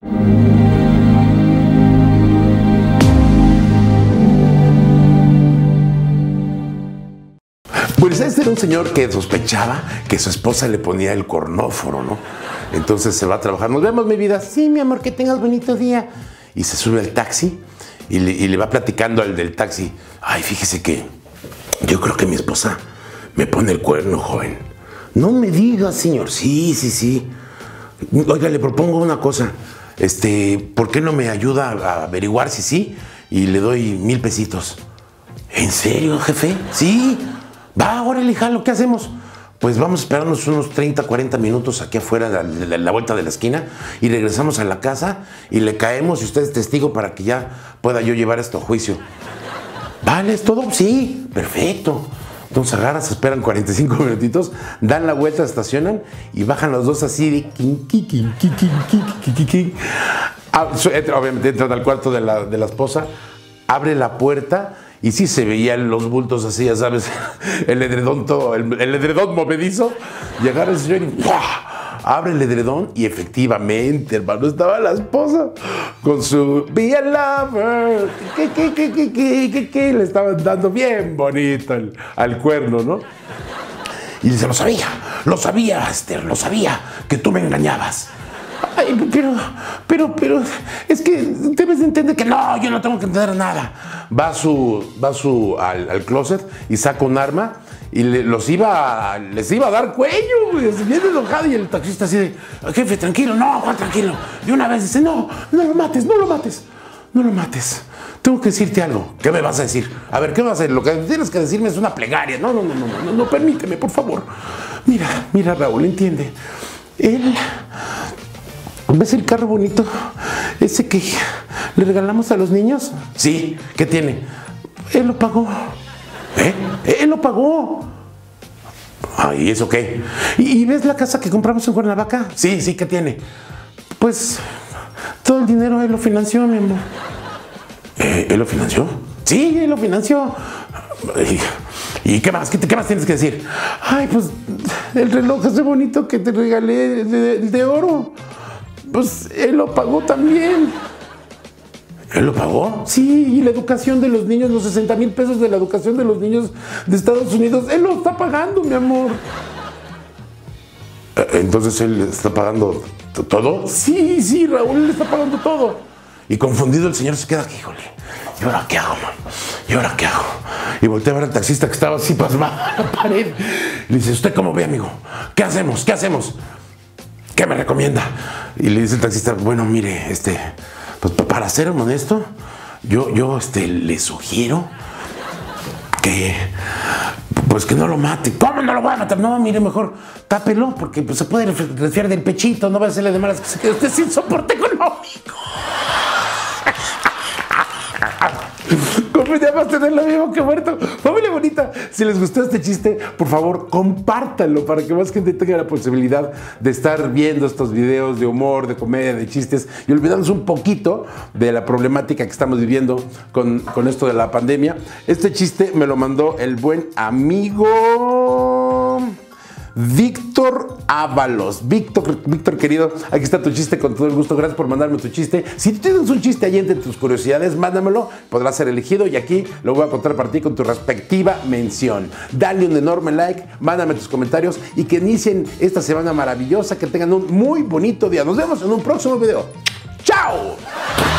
Pues este era un señor que sospechaba que su esposa le ponía el cornóforo, ¿no? Entonces se va a trabajar. Nos vemos, mi vida. Sí, mi amor, que tengas bonito día. Y se sube al taxi y le va platicando al del taxi. Ay, fíjese que yo creo que mi esposa me pone el cuerno, joven. No me diga, señor. Sí, sí, sí. Oiga, le propongo una cosa. ¿Por qué no me ayuda a averiguar si sí? Y le doy 1000 pesitos. ¿En serio, jefe? Sí. Va, órale, jalo, ¿qué hacemos? Pues vamos a esperarnos unos 30, 40 minutos aquí afuera de la vuelta de la esquina y regresamos a la casa y le caemos y usted es testigo para que ya pueda yo llevar esto a juicio. ¿Vale? ¿Es todo? Sí, perfecto. Entonces agarran, se esperan 45 minutitos, dan la vuelta, estacionan y bajan los dos así de obviamente entran al cuarto de la esposa, abre la puerta. Y sí se veían los bultos así, ya sabes, el edredón todo, el edredón movedizo. Llegara el señor y ¡buah! Abre el edredón y efectivamente, hermano, estaba la esposa con su Be a Lover. ¿Qué? Le estaban dando bien bonito al cuerno, ¿no? Y dice, lo sabía, Esther, lo sabía, que tú me engañabas. Ay, pero, es que debes de entender que no, yo no tengo que entender nada. Va al closet y saca un arma y les iba a dar cuello, güey, bien enojado. Y el taxista así de, jefe, tranquilo, no, Juan, tranquilo. De una vez dice, no lo mates. Tengo que decirte algo. ¿Qué me vas a decir? A ver, ¿qué vas a hacer? Lo que tienes que decirme es una plegaria. No, permíteme, por favor. Mira, Raúl, entiende. ¿Ves el carro bonito? ¿Ese que le regalamos a los niños? Sí, ¿qué tiene? Él lo pagó. ¿Eh? Él lo pagó. Ay, ¿eso qué? ¿Y ves la casa que compramos en Cuernavaca? Sí, ¿qué tiene? Pues todo el dinero él lo financió, mi amor. ¿Él lo financió? Sí, él lo financió. ¿Y qué más? ¿Qué más tienes que decir? Ay, pues el reloj ese bonito que te regalé, el de oro. Pues él lo pagó también. ¿Él lo pagó? Sí, y la educación de los niños, los 60,000 pesos de la educación de los niños de Estados Unidos, él lo está pagando, mi amor. Entonces él está pagando todo. Sí, Raúl, él está pagando todo. Y confundido el señor se queda aquí, híjole. ¿Y ahora qué hago, man? Y voltea a ver al taxista que estaba así pasmado a la pared. Le dice, ¿usted cómo ve, amigo? ¿Qué hacemos? ¿Qué me recomienda? Y le dice el taxista, bueno, mire, pues para ser honesto, yo le sugiero que no lo mate. ¿Cómo no lo voy a matar? No, mire, mejor tápelo, porque pues, se puede resfriar del pechito, no va a hacerle de malas que se quede usted sin soporte económico. Además tenerlo vivo que muerto. Familia bonita, si les gustó este chiste, por favor, compártanlo para que más gente tenga la posibilidad de estar viendo estos videos de humor, de comedia, de chistes y olvidarnos un poquito de la problemática que estamos viviendo con esto de la pandemia. Este chiste me lo mandó el buen amigo Víctor Ábalos. Víctor querido, aquí está tu chiste con todo el gusto. Gracias por mandarme tu chiste. Si tú tienes un chiste ahí entre tus curiosidades, mándamelo, podrás ser elegido y aquí lo voy a contar para ti con tu respectiva mención. Dale un enorme like, mándame tus comentarios y que inicien esta semana maravillosa, que tengan un muy bonito día. Nos vemos en un próximo video. ¡Chao!